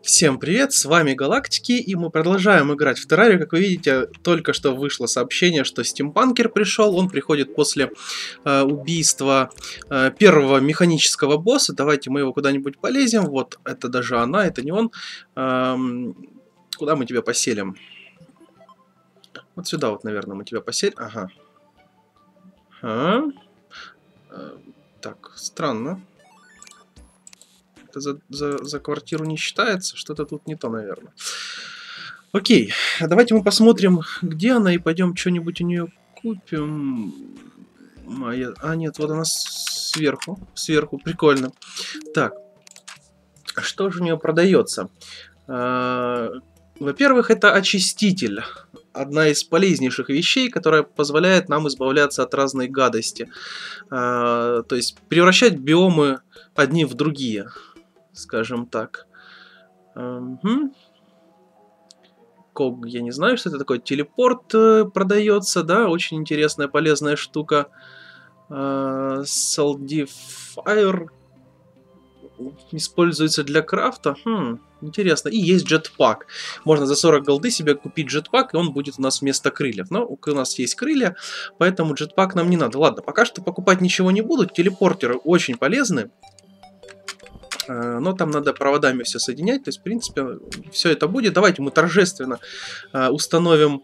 Всем привет, с вами Галактики, и мы продолжаем играть в Террарию. Как вы видите, только что вышло сообщение, что стимпанкер пришел. Он приходит после убийства первого механического босса. Давайте мы его куда-нибудь полезем. Вот, это даже она, это не он. Куда мы тебя поселим? Вот сюда вот, наверное, мы тебя поселим. Ага. Так, странно. За квартиру не считается, что-то тут не то, наверное. Окей, давайте мы посмотрим, где она, и пойдем что-нибудь у нее купим. А, нет, вот она сверху, прикольно. Так, что же у нее продается? Во-первых, это очиститель. Одна из полезнейших вещей, которая позволяет нам избавляться от разной гадости. То есть превращать биомы одни в другие, скажем так. Ког, я не знаю, что это такое. Телепорт продается, да, очень интересная, полезная штука. Saldifier используется для крафта. Интересно. И есть джетпак. Можно за 40 голды себе купить джетпак, и он будет у нас вместо крыльев. Но у нас есть крылья, поэтому джетпак нам не надо. Ладно, пока что покупать ничего не буду. Телепортеры очень полезны. Но там надо проводами все соединять. То есть, в принципе, все это будет. Давайте мы торжественно установим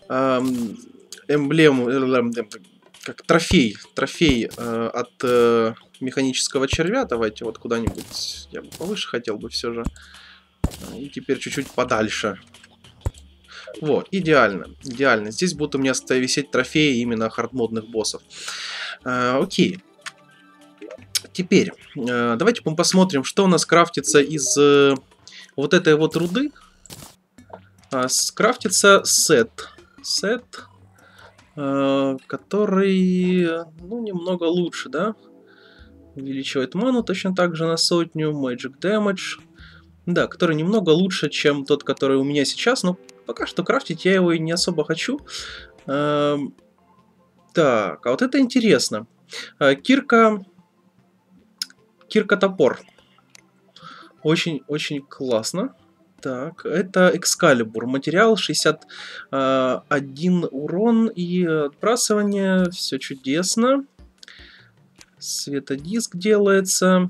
эмблему, как трофей от механического червя. Давайте вот куда-нибудь. Я бы повыше хотел бы все же. И теперь чуть-чуть подальше. Вот, идеально. Идеально. Здесь будут у меня висеть трофеи именно хардмодных боссов. Окей. Теперь, давайте мы посмотрим, что у нас крафтится из вот этой вот руды. Скрафтится сет, который, ну, немного лучше, да? Увеличивает ману точно так же на 100, Magic Damage. Да, который немного лучше, чем тот, который у меня сейчас, но пока что крафтить я его и не особо хочу. Так, а вот это интересно. Кирка-топор. Очень-очень классно. Так, это Экскалибур. Материал 61 урон и отбрасывание. Все чудесно. Светодиск делается.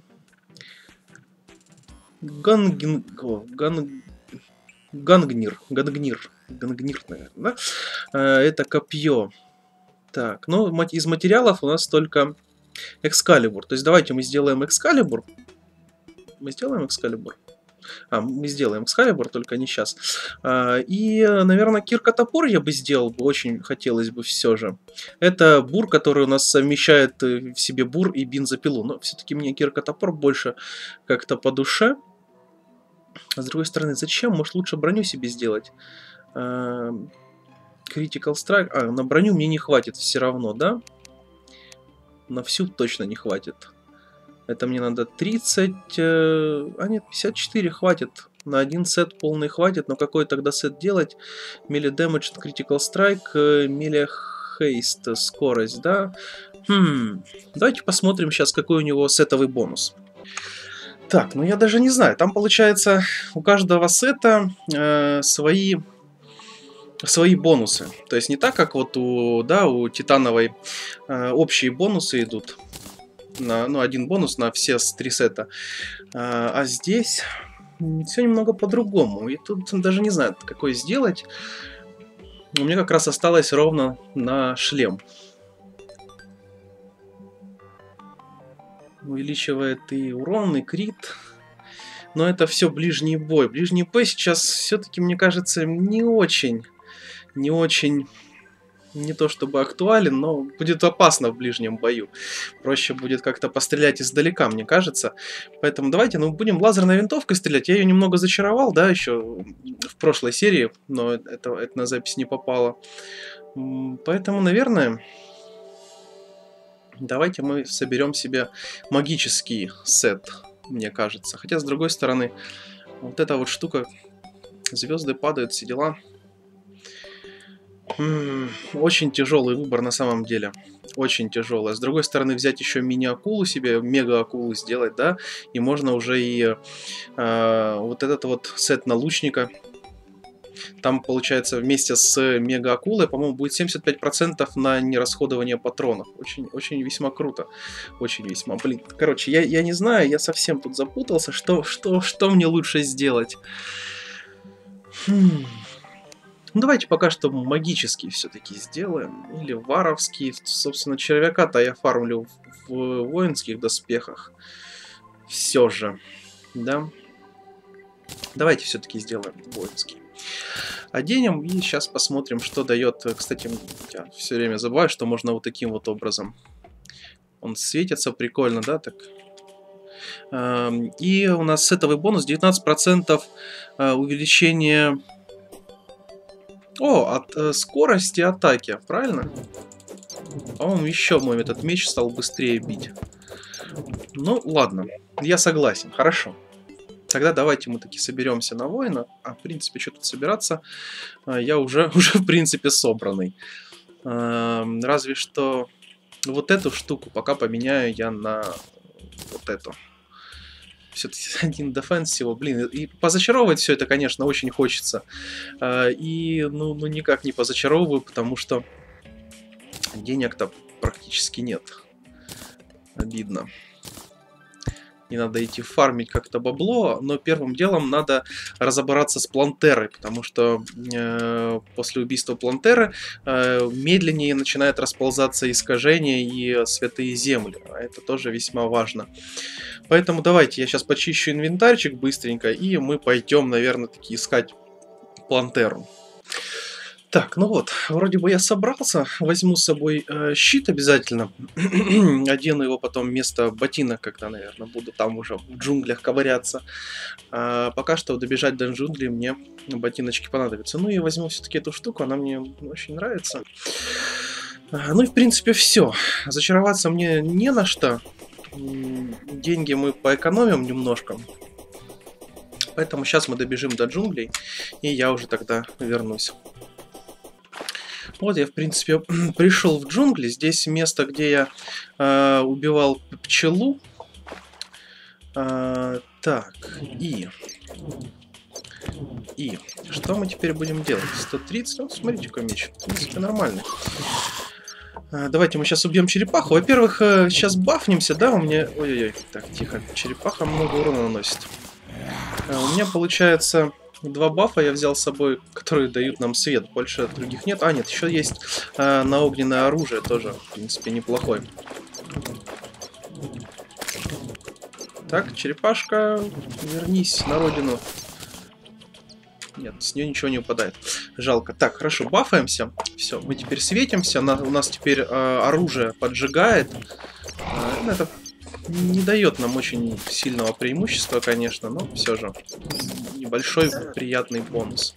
Гангнир, наверное, да? Это копье. Так, ну, из материалов у нас только Экскалибур. То есть давайте мы сделаем Экскалибур. Мы сделаем Экскалибур? Мы сделаем Экскалибур, только не сейчас. И, наверное, кирка-топор я бы сделал, очень хотелось бы все же. Это бур, который у нас совмещает в себе бур и бензопилу. Но все-таки мне кирка-топор больше как-то по душе. А с другой стороны, зачем? Может, лучше броню себе сделать? Critical Strike. На броню мне не хватит все равно, да? На всю точно не хватит. Это мне надо 30... нет, 54 хватит. На один сет полный хватит. Но какой тогда сет делать? Melee Damage, Critical Strike, Melee Haste, скорость, да? Давайте посмотрим сейчас, какой у него сетовый бонус. Так, ну я даже не знаю. Там получается у каждого сета свои бонусы. То есть не так, как вот у титановой общие бонусы идут. Один бонус на все 3 сета. А здесь все немного по-другому. И тут даже не знаю, какой сделать. У меня как раз осталось ровно на шлем. Увеличивает и урон, и крит. Но это все ближний бой. Ближний бой сейчас все-таки, мне кажется, не очень, не то чтобы актуален, но будет опасно в ближнем бою. Проще будет как-то пострелять издалека, мне кажется. Поэтому давайте, будем лазерной винтовкой стрелять. Я ее немного зачаровал, да, еще в прошлой серии, но это на запись не попало. Поэтому, наверное, давайте мы соберем себе магический сет, мне кажется. Хотя, с другой стороны, вот эта вот штука, звезды падают, все дела. Очень тяжелый выбор на самом деле. Очень тяжелый. А с другой стороны, взять еще мини-акулу себе, мега-акулу сделать, да, и можно уже и вот этот вот сет на лучника. Там, получается, вместе с мега-акулой, по-моему, будет 75% на нерасходование патронов. Очень, очень весьма круто. Очень весьма. Блин, короче, я не знаю, я совсем тут запутался, что мне лучше сделать. Ну, давайте пока что магический все-таки сделаем. Или варовский. Собственно, червяка-то я фармлю в воинских доспехах. Все же. Да. Давайте все-таки сделаем воинский. Оденем и сейчас посмотрим, что дает. Кстати, я все время забываю, что можно вот таким вот образом. Он светится прикольно, да, так? И у нас сетовый бонус 19% увеличение... О, от скорости атаки, правильно? По-моему, еще мой этот меч стал быстрее бить. Ну, ладно, я согласен, хорошо. Тогда давайте мы таки соберемся на воина. А, в принципе, что тут собираться? Я уже в принципе, собранный. Разве что вот эту штуку пока поменяю я на вот эту. Все-таки один дефенс всего, блин, и позачаровывать все это, конечно, очень хочется. И, ну, никак не позачаровываю, потому что денег-то практически нет. Обидно. И надо идти фармить как-то бабло, но первым делом надо разобраться с Плантерой, потому что после убийства Плантеры медленнее начинает расползаться искажение и святые земли, а это тоже весьма важно. Поэтому давайте я сейчас почищу инвентарчик быстренько, и мы пойдем, наверное, таки искать Плантеру. Так, ну вот, вроде бы я собрался, возьму с собой щит обязательно, одену его потом вместо ботинок, когда, наверное, буду там уже в джунглях ковыряться. Пока что добежать до джунглей мне ботиночки понадобятся. Ну и возьму все-таки эту штуку, она мне очень нравится. Ну и в принципе все, зачароваться мне не на что, деньги мы поэкономим немножко. Поэтому сейчас мы добежим до джунглей, и я уже тогда вернусь. Вот я, в принципе, пришел в джунгли. Здесь место, где я убивал пчелу. Так, и что мы теперь будем делать? 130, вот смотрите, какой меч. В принципе, нормальный. Давайте мы сейчас убьем черепаху. Во-первых, сейчас бафнемся, да, у меня... Ой-ой-ой, так, тихо. Черепаха много урона наносит. У меня получается... Два бафа я взял с собой, которые дают нам свет. Больше других нет. А, нет, еще есть на огненное оружие тоже, в принципе, неплохой. Так, черепашка, вернись на родину. Нет, с нее ничего не упадает. Жалко. Так, хорошо, бафаемся. Все, мы теперь светимся. У нас теперь оружие поджигает. Это не дает нам очень сильного преимущества, конечно, но все же небольшой приятный бонус.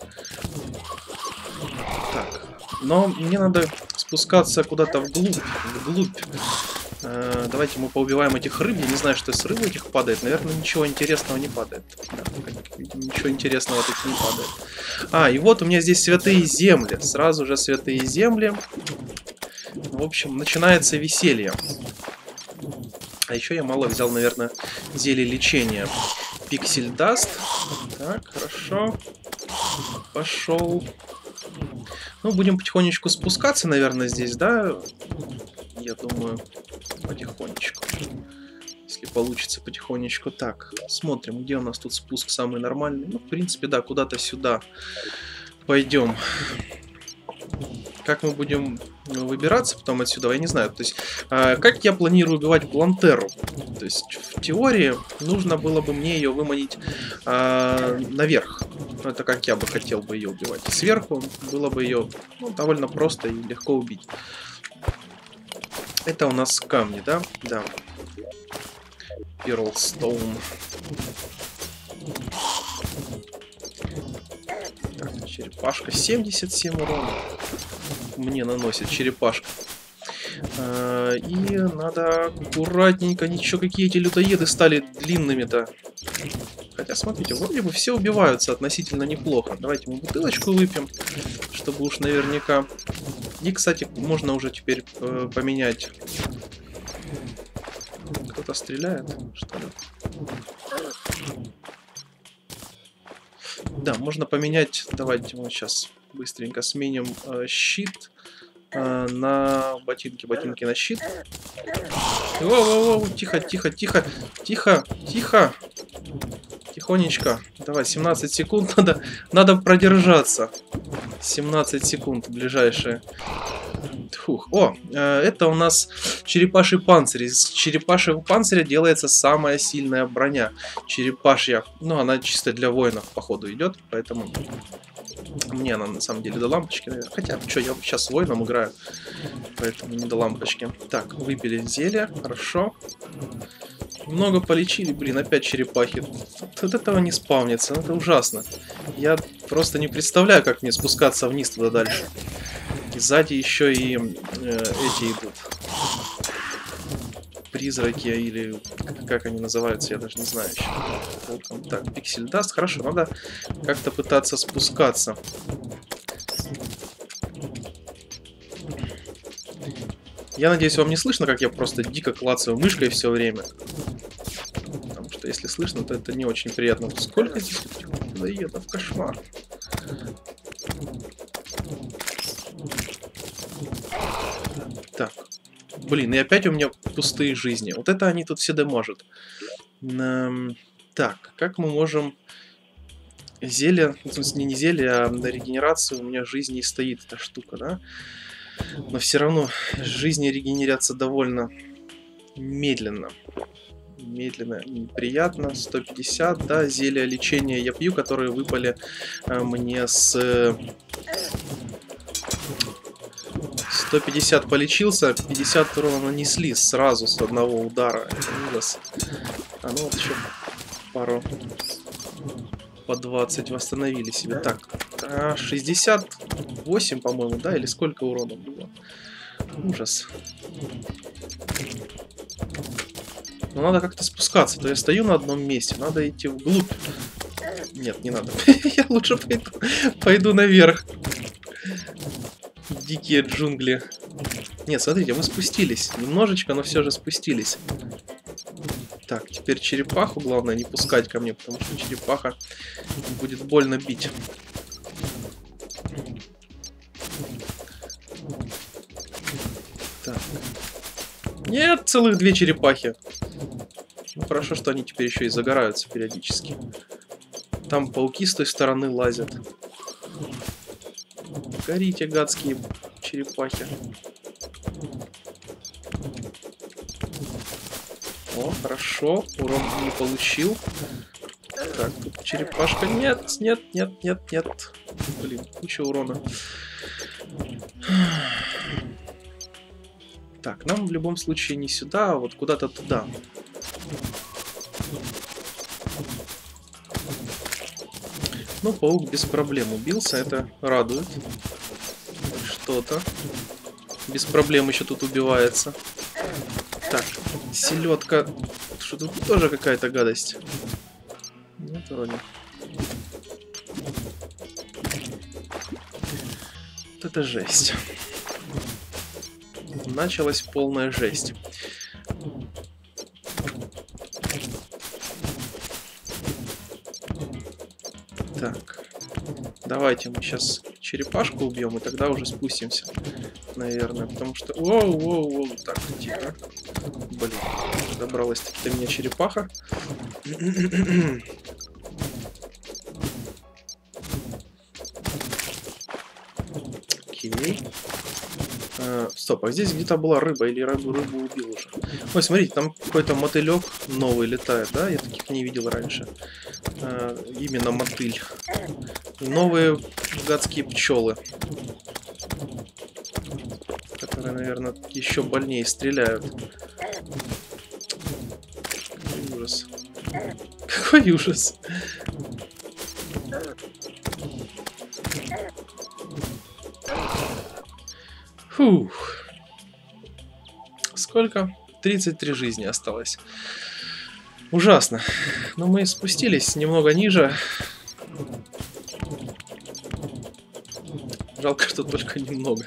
Так, но мне надо спускаться куда-то вглубь. Давайте мы поубиваем этих рыб. Я не знаю, что с рыб этих падает. Наверное, ничего интересного не падает. Да, ничего интересного тут не падает. И вот у меня здесь святые земли. Сразу же святые земли. В общем, начинается веселье. А еще я мало взял, наверное, зелье лечения. Пиксель даст. Так, хорошо. Пошел. Ну, будем потихонечку спускаться, наверное, здесь, да? Я думаю, потихонечку. Если получится потихонечку. Так, смотрим, где у нас тут спуск самый нормальный. Ну, в принципе, да, куда-то сюда пойдем. Как мы будем выбираться потом отсюда, я не знаю. То есть, как я планирую убивать Плантеру? То есть, в теории, нужно было бы мне ее выманить наверх. Это как я бы хотел бы ее убивать. Сверху было бы ее довольно просто и легко убить. Это у нас камни, да? Да. Перлстоун. Так, черепашка. 77 урона мне наносит черепашка. И надо аккуратненько. Ничего, какие эти лютоеды стали длинными-то. Хотя смотрите, вроде бы все убиваются относительно неплохо. Давайте мы бутылочку выпьем, чтобы уж наверняка. И, кстати, можно уже теперь поменять. Кто-то стреляет, что ли? Да, можно поменять. Давайте мы сейчас быстренько сменим щит на ботинки. Ботинки на щит. Воу-воу-воу, тихо, тихо, тихо, тихо, тихо. Тихонечко. Давай, 17 секунд надо продержаться. 17 секунд ближайшие. Фух. О, это у нас черепаший панцирь. Из черепашьего панциря делается самая сильная броня. Черепашья. Ну, она чисто для воинов, походу, идет. Поэтому мне она на самом деле до лампочки, наверное. Хотя, что, я сейчас воином играю. Поэтому не до лампочки. Так, выпили зелье. Хорошо. Много полечили. Блин, опять черепахи. Вот этого не спавнится. Это ужасно. Я просто не представляю, как мне спускаться вниз туда дальше. И сзади еще и эти идут. Призраки, или как они называются, я даже не знаю еще. Так, пиксель даст. Хорошо, надо как-то пытаться спускаться. Я надеюсь, вам не слышно, как я просто дико клацаю мышкой все время. Потому что если слышно, то это не очень приятно. Сколько здесь людоедов? Кошмар. Так. Блин, и опять у меня пустые жизни. Вот это они тут все дамажат. Так, как мы можем... Зелье, в смысле не зелье, а на регенерацию у меня жизни и стоит эта штука, да? Но все равно жизни регенерятся довольно медленно. Медленно, неприятно. 150, да, зелья лечения я пью, которые выпали мне с... 150 полечился, 50 урона нанесли сразу с одного удара. Это ужас. А ну вот еще пару... По 20 восстановили себе. Так, 68, по-моему, да? Или сколько урона было? Ужас. Но надо как-то спускаться. То я стою на одном месте. Надо идти вглубь. Нет, не надо. Я лучше пойду наверх. Дикие джунгли. Нет, смотрите, мы спустились. Немножечко, но все же спустились. Так, теперь черепаху главное не пускать ко мне, потому что черепаха будет больно бить. Так. Нет, целых 2 черепахи. Ну, хорошо, что они теперь еще и загораются периодически. Там пауки с той стороны лазят. Горите, гадские черепахи. О, хорошо. Урон не получил. Так, тут черепашка. Нет, нет, нет, нет, нет. Блин, куча урона. Так, нам в любом случае не сюда, а вот куда-то туда. Ну, паук без проблем убился, это радует. Что-то. Без проблем еще тут убивается. Так, селедка. Что тут тоже какая-то гадость? Нет, вроде. Вот это жесть. Началась полная жесть. Так. Давайте мы сейчас черепашку убьем, и тогда уже спустимся. Наверное, потому что... Воу-воу-воу. Так, тихо. Блин, добралась-таки до меня черепаха. Окей. Стоп, а здесь где-то была рыба, или рыбу убил уже? Ой, смотрите, там какой-то мотылек новый летает, да? Я таких не видел раньше. Именно мотыль. И новые гадские пчелы. Которые, наверное, еще больнее стреляют. Какой ужас. Какой ужас. Фух. Сколько? 33 жизни осталось. Ужасно. Но мы спустились немного ниже. Жалко, что только немного.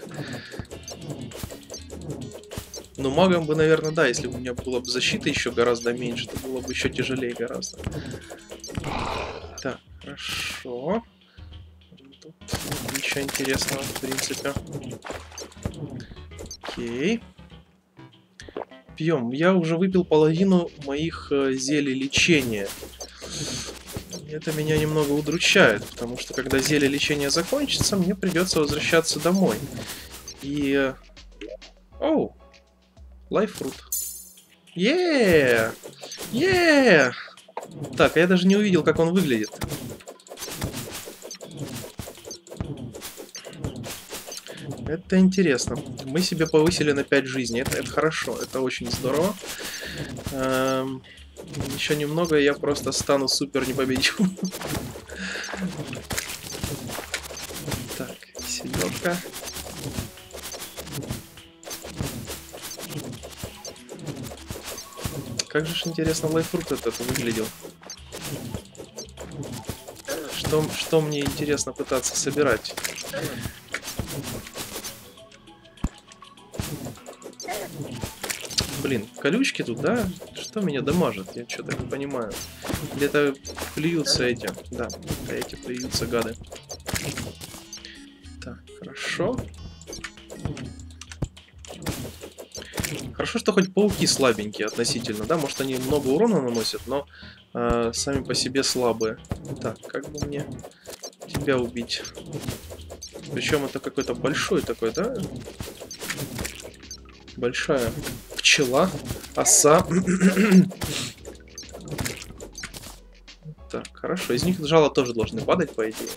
Но магом бы, наверное, да, если бы у меня была бы защита еще гораздо меньше, то было бы еще тяжелее гораздо. Так, хорошо. Тут ничего интересного, в принципе. Окей. Пьем. Я уже выпил половину моих зелий лечения. Это меня немного удручает, потому что когда зелье лечения закончится, мне придется возвращаться домой. И... Оу! Лайффрут. Еее! Так, а я даже не увидел, как он выглядит. Это интересно. Мы себе повысили на 5 жизней. Это хорошо, это очень здорово. Еще немного, и я просто стану супер непобедимым. Так, селедка. Как же интересно лайффрут этот выглядел. Что мне интересно пытаться собирать? Блин, колючки тут, да? Что меня дамажит? Я что-то не понимаю. Где-то плюются эти. Да, эти плюются гады. Так, хорошо. Хорошо, что хоть пауки слабенькие относительно, да? Может, они много урона наносят, но сами по себе слабые. Так, как бы мне тебя убить? Причем это какой-то большой такой, да? Большая пчела, оса. Так, хорошо. Из них жало тоже должны падать, по идее.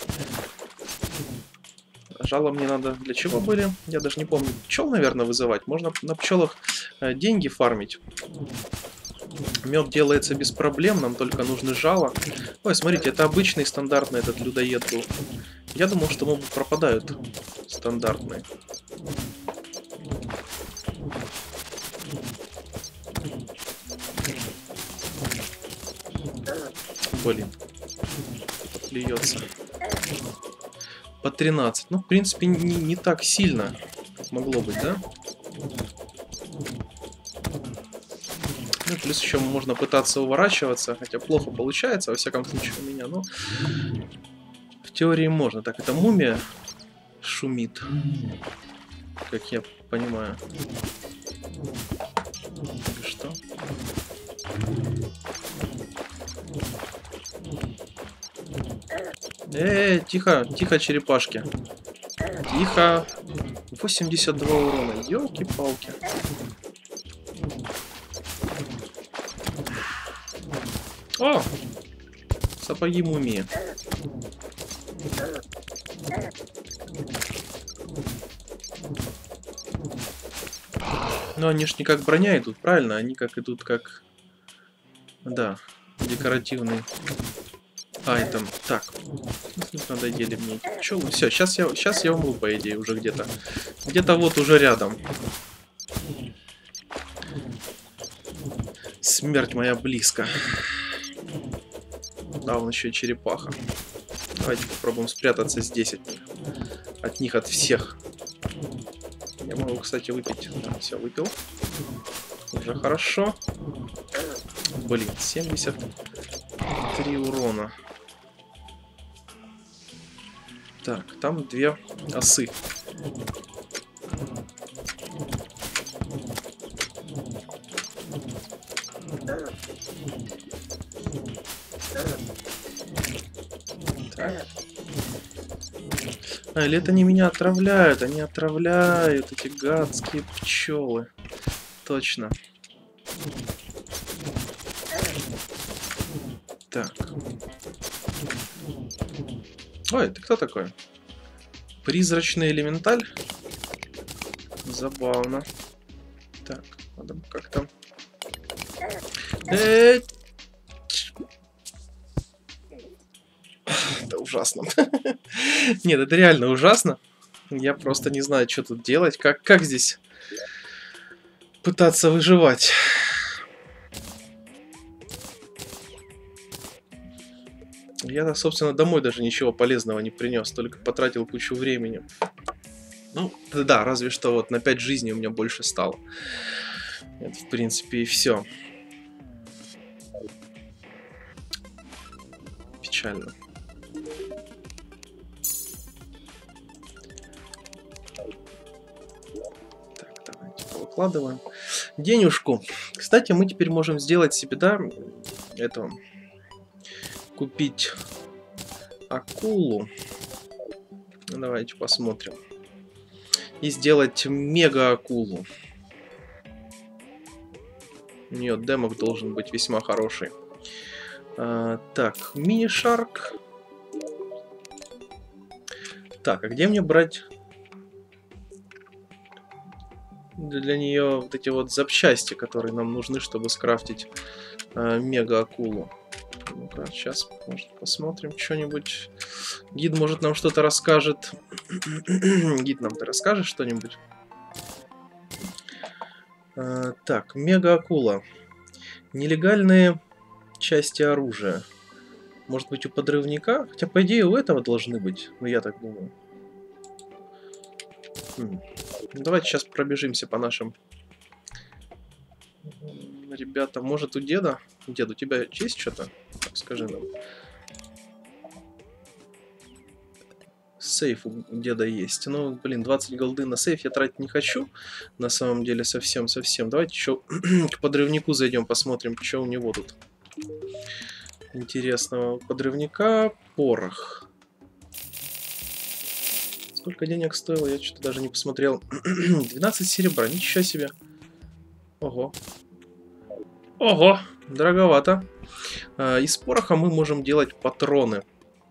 Жало мне надо для чего были? Я даже не помню. Пчел, наверное, вызывать. Можно на пчелах деньги фармить. Мед делается без проблем, нам только нужны жало. Ой, смотрите, это обычный стандартный этот людоед был. Я думал, что мобы пропадают стандартные. Блин. Плюется. По 13. Ну, в принципе, не так сильно могло быть, да? Ну, плюс еще можно пытаться уворачиваться, хотя плохо получается, во всяком случае, у меня, но в теории можно. Так, это мумия шумит, как я понимаю. Или что? Тихо, тихо, черепашки. Тихо. 82 урона. Ёлки-палки. О! Сапоги мумии. Но они ж не как броня идут, правильно? Они как идут как... Да, декоративный айтем. Так, надоели мне эти пчелы. Все, сейчас я умру, по идее, уже где-то. Где-то вот уже рядом. Смерть моя близко. Да, он еще и черепаха. Давайте попробуем спрятаться здесь от них. От них, от всех. Я могу, кстати, выпить. Да, все, выпил. Уже хорошо. Блин, 73 урона. Так, там 2 осы. Так. Или это они меня отравляют? Они отравляют, эти гадские пчелы. Точно. Так. Ой, ты кто такой? Призрачный элементаль? Забавно. Так, надо как-то... Это ужасно. Нет, это реально ужасно. Я просто не знаю, что тут делать. Как здесь пытаться выживать? Я, собственно, домой даже ничего полезного не принес, только потратил кучу времени. Ну, да, разве что вот на 5 жизней у меня больше стало. Это, в принципе, и все. Печально. Так, давайте повыкладываем. Денежку. Кстати, мы теперь можем сделать себе, да, это... Купить акулу. Давайте посмотрим. И сделать мега-акулу. У нее демок должен быть весьма хороший. Так, мини-шарк. Так, а где мне брать для нее вот эти вот запчасти, которые нам нужны, чтобы скрафтить мега-акулу? Ну-ка, сейчас, может, посмотрим что-нибудь. Гид, может, нам что-то расскажет. Гид, нам ты расскажешь что-нибудь? Так, мега-акула. Нелегальные части оружия. Может быть, у подрывника? Хотя, по идее, у этого должны быть. Ну, я так думаю. Ну, давайте сейчас пробежимся по нашим... Ребята, может, у деда? Дед, у тебя есть что-то? Скажи нам. Сейф у деда есть. Ну, блин, 20 голды на сейф я тратить не хочу. На самом деле, совсем-совсем. Давайте еще к подрывнику зайдем, посмотрим, что у него тут интересного. У подрывника порох. Сколько денег стоило? Я что-то даже не посмотрел. 12 серебра, ничего себе. Ого. Ого, дороговато. Из пороха мы можем делать патроны.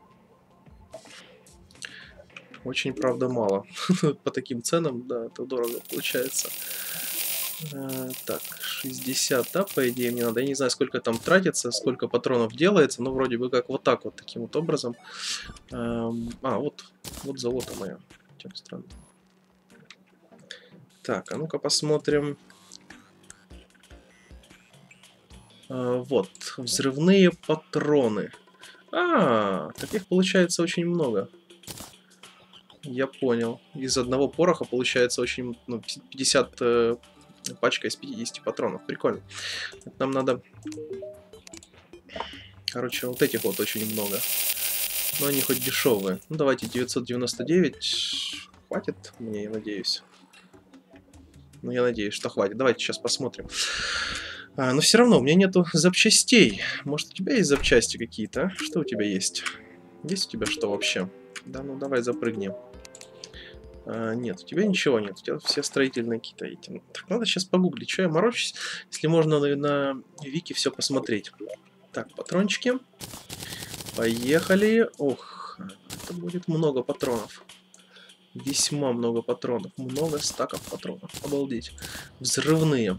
Очень, правда, мало. По таким ценам, да, это дорого получается. Так, 60, да, по идее мне надо. Я не знаю, сколько там тратится, сколько патронов делается, но вроде бы как вот так вот, таким вот образом. Вот золото мое. Чем странно. Так, а ну-ка посмотрим. Вот, взрывные патроны. Так их получается очень много. Я понял. Из одного пороха получается очень... Ну, 50... пачка из 50 патронов. Прикольно. Это нам надо... Короче, вот этих вот очень много. Но они хоть дешевые. Ну, давайте 999. Хватит мне, я надеюсь. Ну, я надеюсь, что хватит. Давайте сейчас посмотрим. Но все равно у меня нету запчастей. Может, у тебя есть запчасти какие-то, а? Что у тебя есть? Есть у тебя что вообще? Да, ну давай запрыгнем. Нет, у тебя ничего нет. У тебя все строительные какие-то эти. Так, надо сейчас погуглить, что я морочусь, если можно на Вики все посмотреть. Так, патрончики. Поехали. Ох, это будет много патронов. Весьма много патронов. Много стаков патронов. Обалдеть. Взрывные.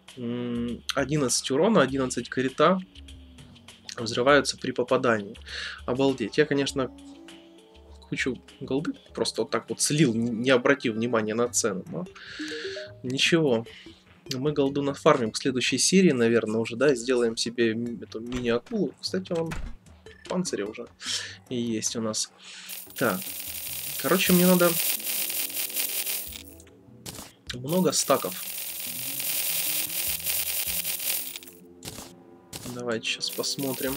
11 урона, 11 крита. Взрываются при попадании. Обалдеть. Я, конечно, кучу голды просто вот так вот слил, не обратив внимания на цену. Но ничего. Мы голду нафармим к следующей серии, наверное, уже, да, сделаем себе эту мини-акулу. Кстати, он в панцире уже и есть у нас. Так. Короче, мне надо много стаков. Давайте сейчас посмотрим.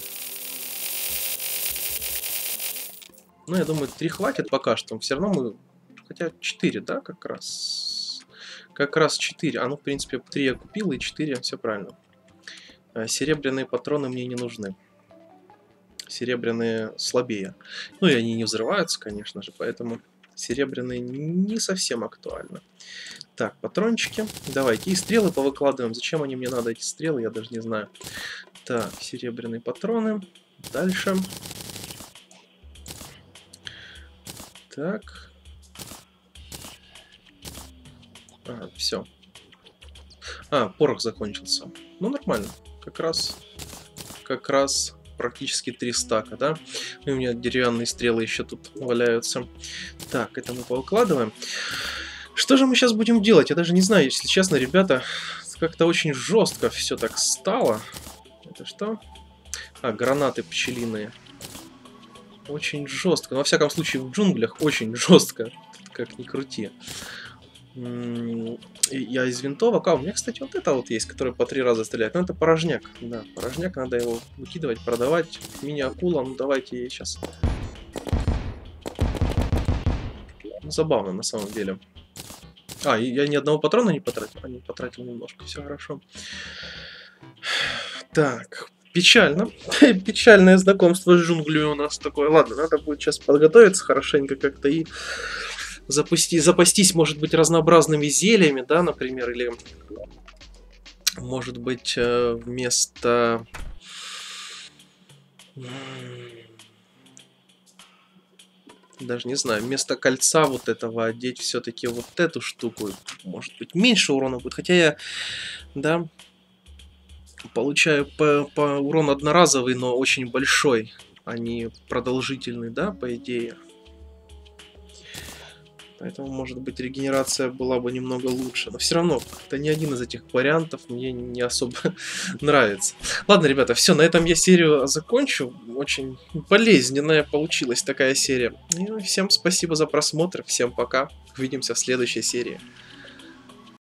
Ну, я думаю, 3 хватит пока что. Все равно мы... Хотя 4, да, как раз? Как раз 4. Ну, в принципе, 3 я купил, и 4, все правильно. Серебряные патроны мне не нужны. Серебряные слабее. Ну, и они не взрываются, конечно же, поэтому серебряные не совсем актуально. Так, патрончики. Давайте. И стрелы повыкладываем. Зачем они мне надо, эти стрелы, я даже не знаю. Так, серебряные патроны. Дальше. Так. Все. Порох закончился. Ну, нормально. Как раз практически 3 стака, да? И у меня деревянные стрелы еще тут валяются. Так, это мы повыкладываем. Что же мы сейчас будем делать? Я даже не знаю, если честно, ребята. Как-то очень жестко все так стало. Это что? Гранаты пчелиные. очень жестко. Но, во всяком случае, в джунглях очень жестко. Как ни крути. Я из винтовок. А, у меня, кстати, вот это вот есть, который по 3 раза стреляет. Ну, это порожняк. Да, порожняк, надо его выкидывать, продавать. Мини-акула, ну давайте ей сейчас. Ну, забавно, на самом деле. А, я ни одного патрона не потратил. А, не потратил немножко, все хорошо. Так, печально. Печальное знакомство с джунглями у нас такое. Ладно, надо будет сейчас подготовиться хорошенько как-то и запастись, может быть, разнообразными зельями, да, например, или, может быть, вместо... Даже не знаю, вместо кольца вот этого одеть все-таки вот эту штуку. Может быть, меньше урона будет. Хотя я, да, получаю по урон одноразовый, но очень большой, а не продолжительный, да, по идее. Поэтому, может быть, регенерация была бы немного лучше. Но все равно, это ни один из этих вариантов мне не особо нравится. Ладно, ребята, все, на этом я серию закончу. Очень болезненная получилась такая серия. И всем спасибо за просмотр, всем пока. Увидимся в следующей серии.